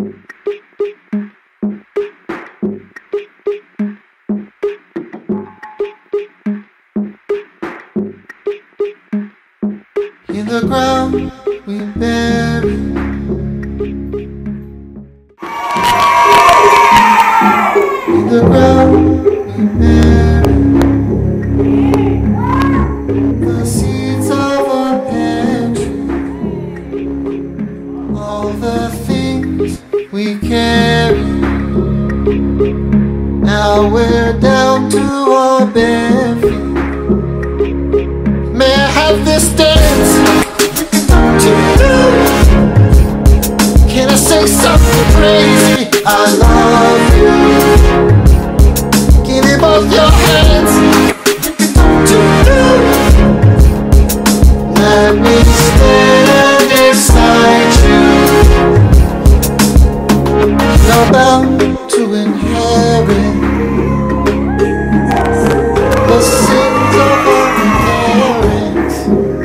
In the ground we bury. In the ground we bury the seeds of our pantry, all the things we carry. Now we're down to our bare feet. May I have this dance to you? Can I say something crazy? I love you. Give me both your hands to you. Let me stand beside you. You're bound to inherit the sins of our parents.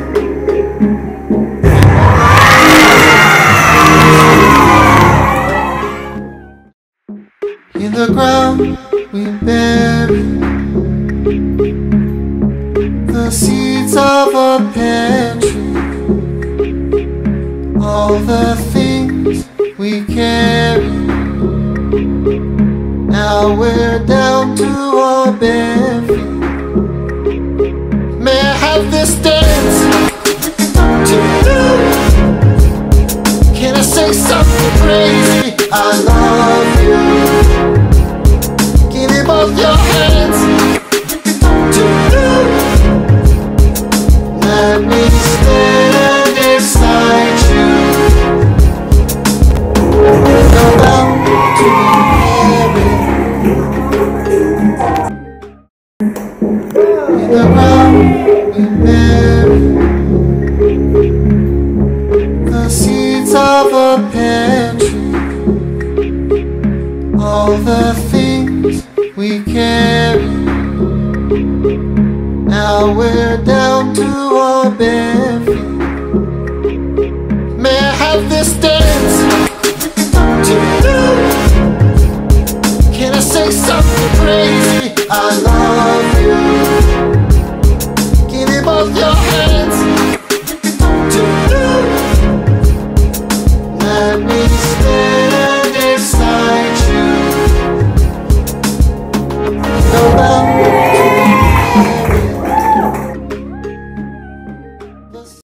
In the ground we bury the seeds of our pantry, all the things we carry. Now we're down to our bare feet. May I have this dance to you? Can I say something crazy? I love you. Give me both your hands to you. Let me stand beside you. You're bound to inherit. In the ground we bury the seeds of a pantry, all the things we carry. Now we're down to our bare feet. May I have this day?